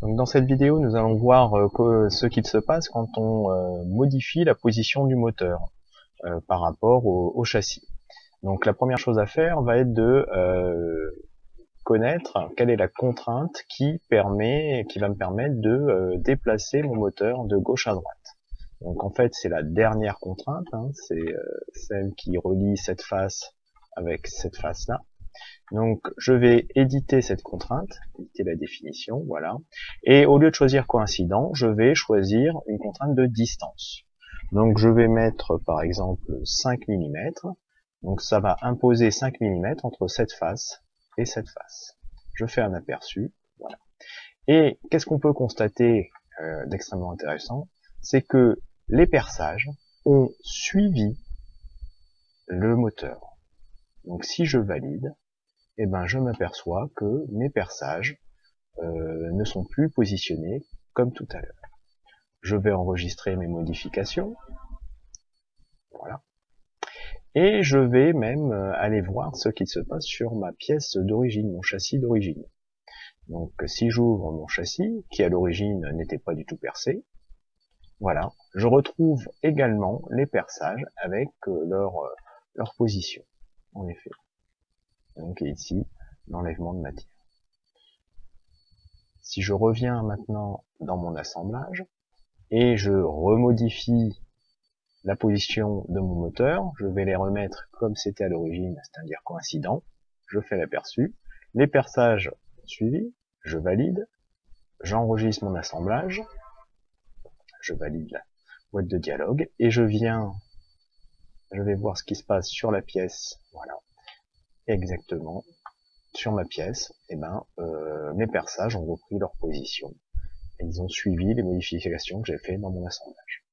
Donc dans cette vidéo, nous allons voir ce qu'il se passe quand on modifie la position du moteur par rapport au châssis. Donc la première chose à faire va être de connaître quelle est la contrainte qui va me permettre de déplacer mon moteur de gauche à droite. Donc en fait c'est la dernière contrainte, hein, c'est celle qui relie cette face avec cette face-là. Donc je vais éditer cette contrainte, éditer la définition, voilà. Et au lieu de choisir coïncident, je vais choisir une contrainte de distance. Donc je vais mettre par exemple 5 mm. Donc ça va imposer 5 mm entre cette face et cette face. Je fais un aperçu, voilà. Et qu'est-ce qu'on peut constater d'extrêmement intéressant? C'est que les perçages ont suivi le moteur. Donc si je valide, eh ben, je m'aperçois que mes perçages ne sont plus positionnés comme tout à l'heure. Je vais enregistrer mes modifications. Voilà. Et je vais même aller voir ce qui se passe sur ma pièce d'origine, mon châssis d'origine. Donc si j'ouvre mon châssis, qui à l'origine n'était pas du tout percé, voilà, je retrouve également les perçages avec leur position, en effet. Donc ici, l'enlèvement de matière. Si je reviens maintenant dans mon assemblage et je remodifie la position de mon moteur, je vais les remettre comme c'était à l'origine, c'est-à-dire coïncident, je fais l'aperçu, les perçages suivis, je valide, j'enregistre mon assemblage, je valide la boîte de dialogue et je vais voir ce qui se passe sur la pièce, voilà, exactement. Sur ma pièce, eh ben, mes perçages ont repris leur position et ils ont suivi les modifications que j'ai fait dans mon assemblage.